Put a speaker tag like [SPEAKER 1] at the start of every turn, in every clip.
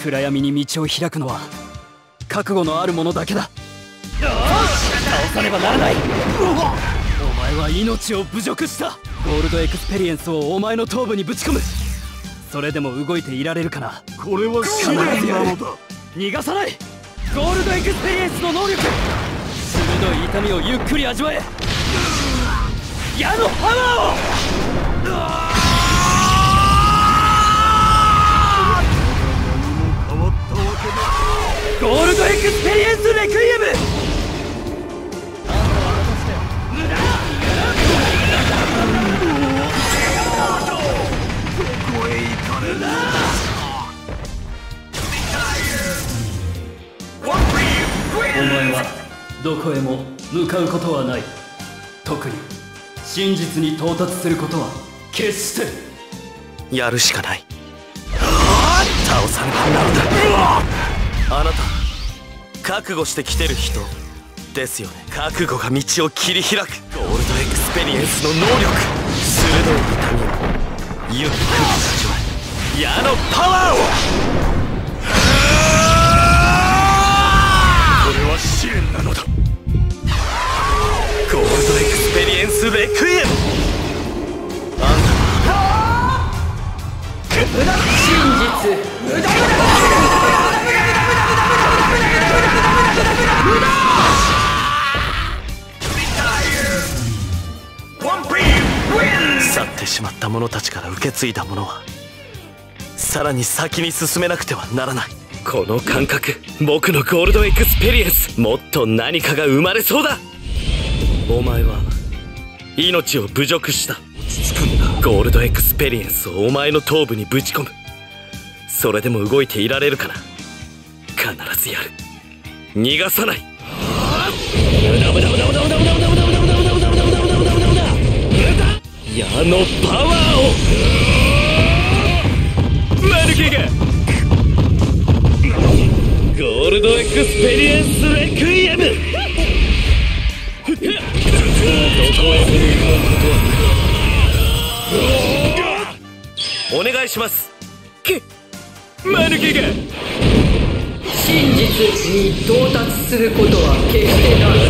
[SPEAKER 1] 暗闇に道を開くのは覚悟のある者だけだ。倒さねばならない。お前は命を侮辱した。ゴールドエクスペリエンスをお前の頭部にぶち込む。それでも動いていられるかな。
[SPEAKER 2] これは試練なのだ。
[SPEAKER 1] 逃がさない。ゴールドエクスペリエンスの能力、鋭い痛みをゆっくり味わえ。矢のパワーを。
[SPEAKER 2] 変わったわけだ。
[SPEAKER 1] ゴールドエクスペリエンスレクイエム。
[SPEAKER 2] ここへ行かれる。
[SPEAKER 1] お前はどこへも向かうことはない。特に真実に到達することは決して。
[SPEAKER 3] やるしかない。倒さねばなるだ。あなた覚悟してきてる人ですよね。覚悟が道を切り開く。ゴールドエクスペリエンスの能力、鋭い痛みをゆっくり味わえ。矢のパワーを。
[SPEAKER 2] これは試練なのだ。
[SPEAKER 3] ゴールドエクスペリエンスレクイエム。あんた
[SPEAKER 1] 真実。
[SPEAKER 3] 去ってしまった者たちから受け継いだものはさらに先に進めなくてはならない。この感覚、僕のゴールドエクスペリエンス、もっと何かが生まれそうだ。お前は命を侮辱した。ゴールドエクスペリエンスをお前の頭部にぶち込む。それでも動いていられるかな。必ずやる。逃がさない。矢のパワーを。マヌケがゴールドエクスペリエンスレクイエム。お願いします。マヌケが
[SPEAKER 4] 真実に到達することは決してない。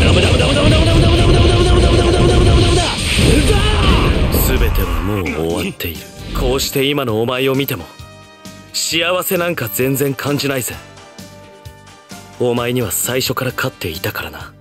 [SPEAKER 3] 全てはもう終わっている。こうして今のお前を見ても幸せなんか全然感じないぜ。お前には最初から勝っていたからな。